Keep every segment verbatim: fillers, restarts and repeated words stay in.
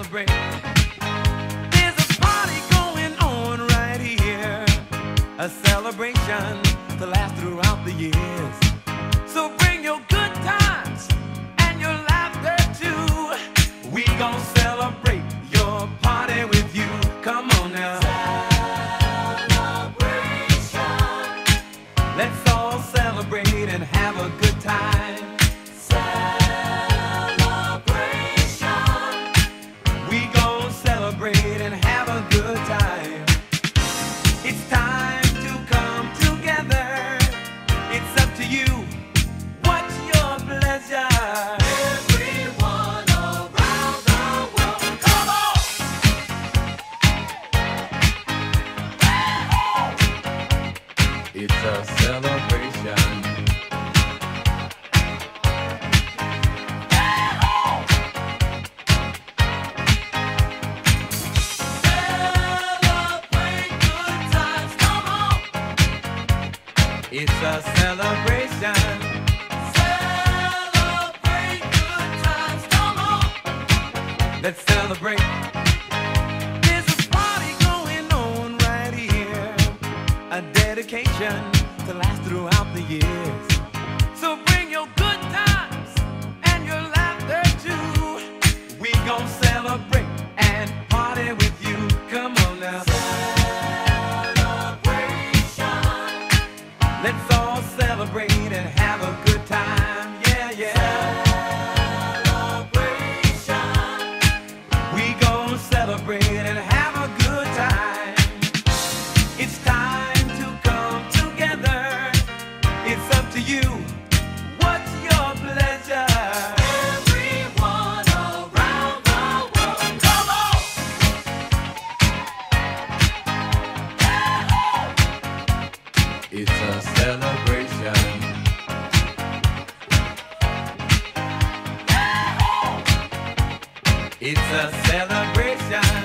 celebrate. There's a party going on right here, a celebration to last throughout the years. So bring your good times and your laughter too. We gon' celebrate your party with you. Come on now. Celebration. Let's all celebrate and have a good time. Celebration. We gon' celebrate and have a good time. It's time to come together. It's up to you. What's your pleasure? Everyone around the world, come on! It's a celebration. Celebrate good times, come on! It's a celebration. Celebrate good times, come on! Let's celebrate. There's a party going on right here, a dedication to last throughout the years. So bring your good times and your laughter too. We gon' celebrate and party with you. Come on now. Celebration. Let's all celebrate and have a good time. Yeah, yeah. Celebration. We gon' celebrate and have a good time. It's time to come together. It's up to you. What's your pleasure? Everyone around the world, come on! It's a celebration. It's a celebration.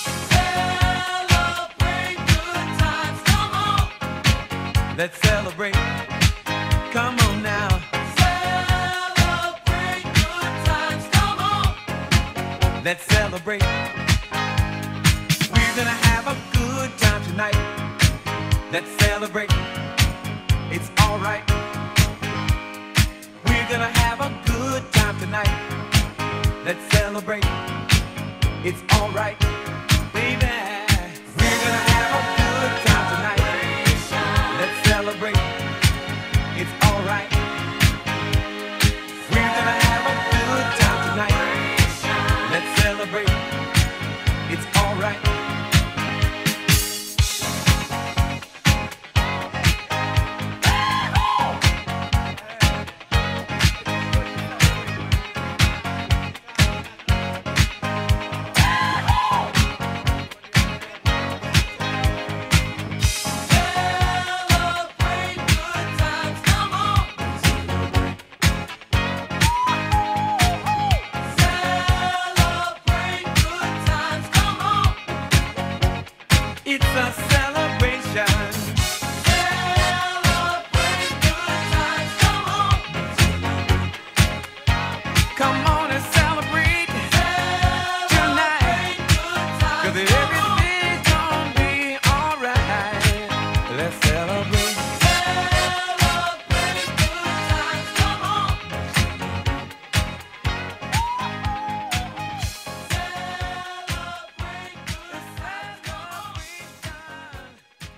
Celebrate good times, come on! Let's celebrate. Come on now. Celebrate good times, come on! Let's celebrate. We're gonna have a good time tonight. Let's celebrate. It's alright. We're gonna have a good time tonight. Let's celebrate. It's alright, baby. We're gonna have a good time tonight. Let's celebrate. It's alright. We're gonna have a good time tonight. Let's celebrate. It's alright. Celebrate good times, come on! Celebrate good times, come on! It's a celebration. Celebrate good times, come on! Come on and celebrate tonight, 'cause everything's gonna be alright. Let's celebrate. Celebrate good times, come on! Celebrate good times, celebration.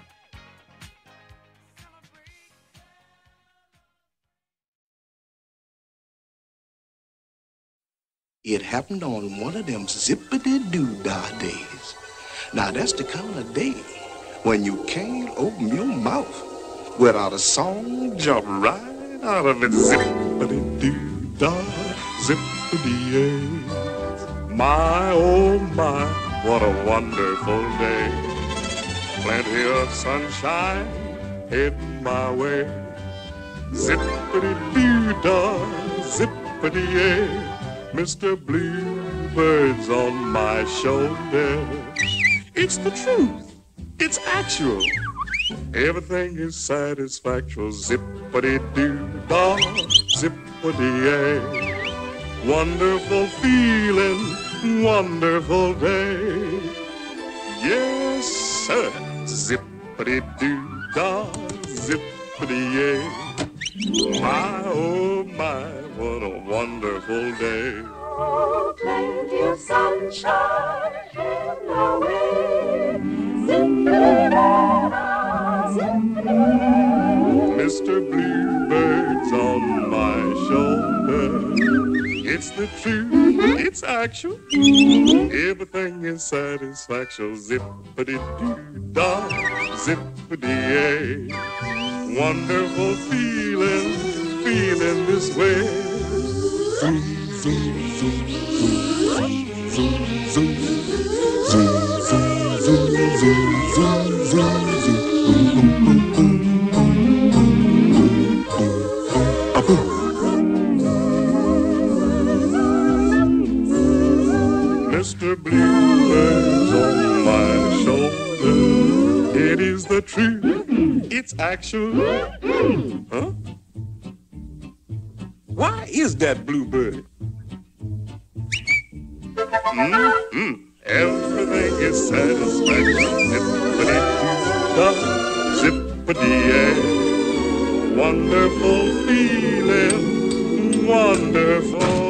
It happened on one of them zippity-doo-dah days. Now that's the kind of day when you can't open your mouth without a song jump right out of it. Zippity-doo-dah, zippity-yay. My, oh my, what a wonderful day. Plenty of sunshine heading my way. Zippity-doo-dah, zippity-yay. Mister Bluebird's on my shoulder. It's the truth. It's actual. Everything is satisfactual. Zippity-doo-dah, zippity-yay. Wonderful feeling wonderful day. Yes, sir. Zippity-doo-dah, zippity-yay. My, oh my, what a wonderful day. Oh, plenty of sunshine in the way. Zippity-doo-dah, zippity-yay. Mister Bluebird's on my shoulder. It's the truth, mm-hmm. It's actual. Mm-hmm. Everything is satisfaction. Zippity-doo-dah, zippity-yay. Wonderful feeling, feeling this way. Zoom, zoom, zoom, zoom, zoom, zoom, zoom, zoom, zoom, zoom, zoom, zoom, zoom, boom, boom, boom, boom, boom, boom, boom, boom, boom, boom. Mister Bluebird's on my shoulder. It is the truth. It's actual. Huh? Why is that Bluebird? Mm-hmm. Everything is satisfaction. Zippity-doo-dah, zippity-yay. Wonderful feeling, wonderful.